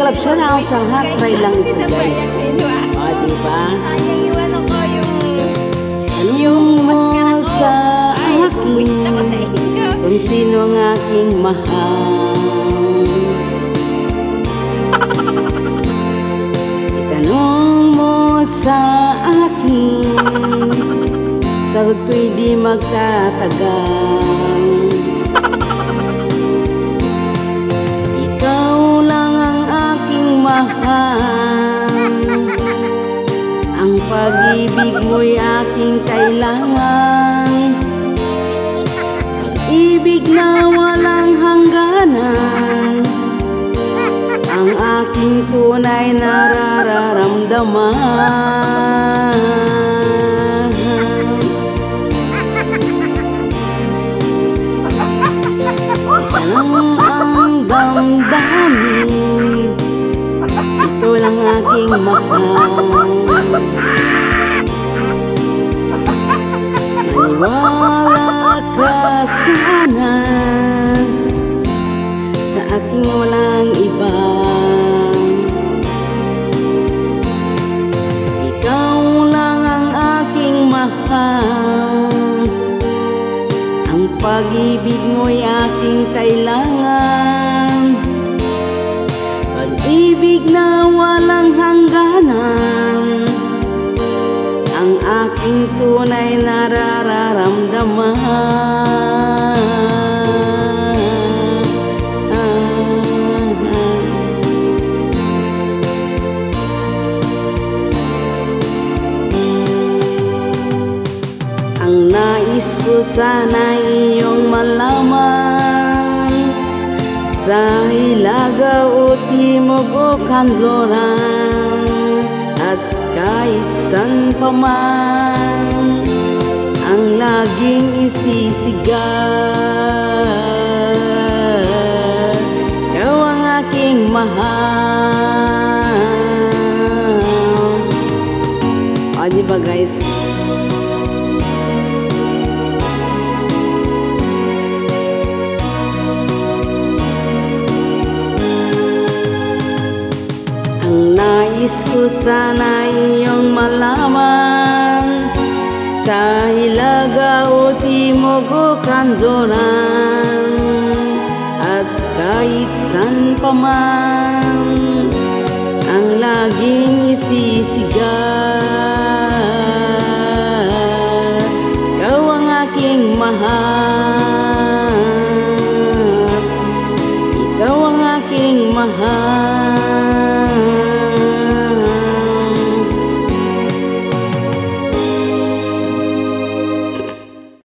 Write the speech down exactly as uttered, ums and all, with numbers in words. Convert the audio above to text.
love siya na sa lahat. Try lang ito guys. O, diba? Sayang iwan ako yung Tanong mo sa akin gusto ko sa inyo. kung sino ang aking mahal. Itanong mo sa akin, sagot ko'y di magtatagal. Ikaw lang ang aking mahal, ang pag-ibig mo'y aking kailangan. Pag-ibig na walang hangganan, ang aking tunay nararamdaman. Isa lang ang damdamin, ikaw lang aking mahal. Maniwala ka sana sa aking walang iba. Ikaw lang ang aking mahal, ang pag-ibig mo'y aking kailangan. Pag-ibig na walang hangganan, ang aking tunay nararamdaman. Ang nais ko sana iyong malaman, sa Hilaga o Timog o Kanluran, at kahit san pa man ang laging isisigaw, ikaw ang aking mahal. O, diba guys? Ang nais ko sana iyong malaman, sa Hilaga o Timog o Kanluran, at kahit san pa man ang laging isisigaw, ikaw ang aking mahal.